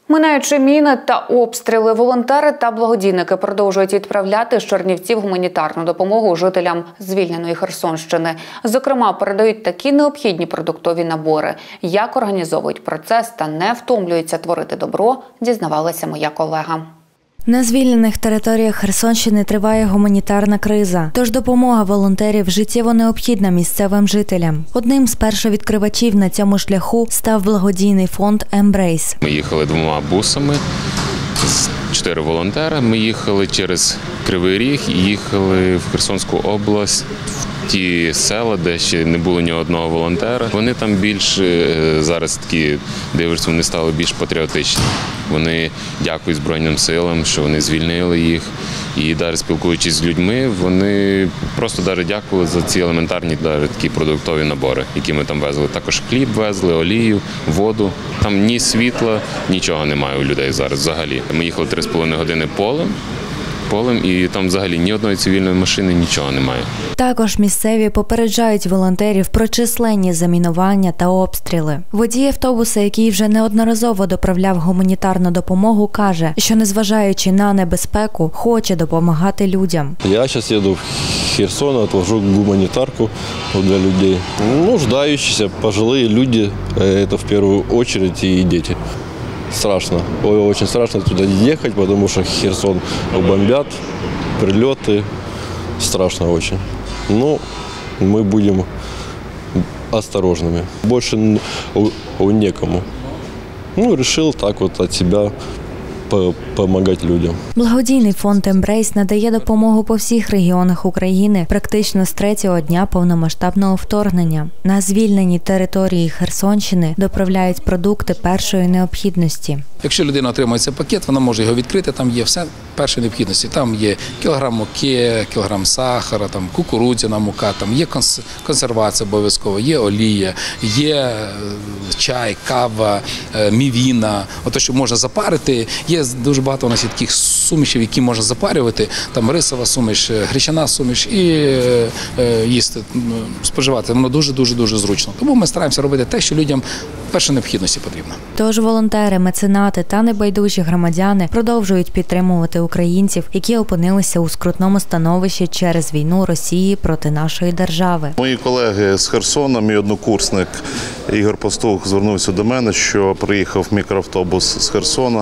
Минаючи міни та обстріли, волонтери та благодійники продовжують відправляти з Чернівців гуманітарну допомогу жителям звільненої Херсонщини. Зокрема, передають такі необхідні продуктові набори. Як організовують процес та не втомлюються творити добро, дізнавалася моя колега. На звільнених територіях Херсонщини триває гуманітарна криза, тож допомога волонтерів життєво необхідна місцевим жителям. Одним з першовідкривачів на цьому шляху став благодійний фонд «Ембрейс». Ми їхали 2 бусами, 4 волонтери. Ми їхали через Кривий Ріг і їхали в Херсонську область, в ті села, де ще не було ні одного волонтера. Вони там більш, зараз такі, дивишся, вони стали більш патріотичні. Вони дякують Збройним силам, що вони звільнили їх. І навіть спілкуючись з людьми, вони просто дякували за ці елементарні такі продуктові набори, які ми там везли. Також хліб везли, олію, воду. Там ні світла, нічого немає у людей зараз взагалі. Ми їхали 3,5 години полем, і там взагалі ні одної цивільної машини, нічого немає. Також місцеві попереджають волонтерів про численні замінування та обстріли. Водій автобуса, який вже неодноразово доправляв гуманітарну допомогу, каже, що незважаючи на небезпеку, хоче допомагати людям. Я зараз їду в Херсон, відвожу гуманітарку для людей. Нуждаючіся, пожилі люди, це в першу чергу і діти. Страшно, очень страшно туда ехать, потому что Херсон бомбят, прилеты, страшно очень. Но мы будем осторожными, больше некому. Решил так вот от себя допомагати людям. Благодійний фонд «Ембрейс» надає допомогу по всіх регіонах України практично з 3-го дня повномасштабного вторгнення. На звільнені території Херсонщини доправляють продукти першої необхідності. Якщо людина отримує цей пакет, вона може його відкрити, там є все першої необхідності. Там є кілограм муки, кілограм сахара, там кукурудзяна мука, там є консервація обов'язково, є олія, є чай, кава, мівіна, ото що можна запарити. Є дуже багато у нас є таких сумішів, які можна запарювати, там рисова суміш, гречана суміш і їсти, споживати. Воно дуже зручно. Тому ми стараємося робити те, що людям першої необхідності потрібно. Тож волонтери, меценати та небайдужі громадяни продовжують підтримувати українців, які опинилися у скрутному становищі через війну Росії проти нашої держави. Мої колеги з Херсона, мій однокурсник Ігор Пастух звернувся до мене, що приїхав мікроавтобус з Херсона,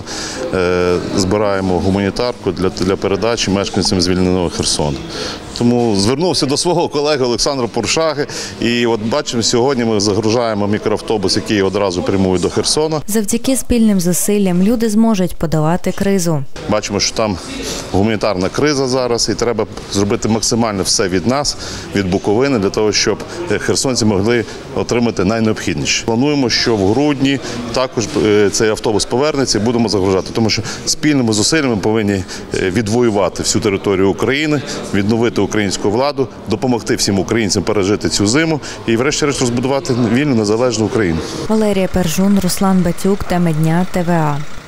збираємо гуманітарку для передачі мешканцям звільненого Херсона. Тому звернувся до свого колеги Олександра Пуршаги, і от бачимо, сьогодні ми загружаємо мікроавтобус, який одразу прямує до Херсона. Завдяки спільним зусиллям люди зможуть подолати кризу. Бачимо, що там гуманітарна криза зараз, і треба зробити максимально все від нас, від Буковини, для того, щоб херсонці могли отримати найнеобхідніше. Плануємо, що в грудні також цей автобус повернеться і будемо загружати, тому що спільними зусиллями повинні відвоювати всю територію України, відновити українську владу, допомогти всім українцям пережити цю зиму і врешті-решт розбудувати вільну, незалежну Україну. Валерія Пержун, Руслан Батюк, Теми дня, ТВА.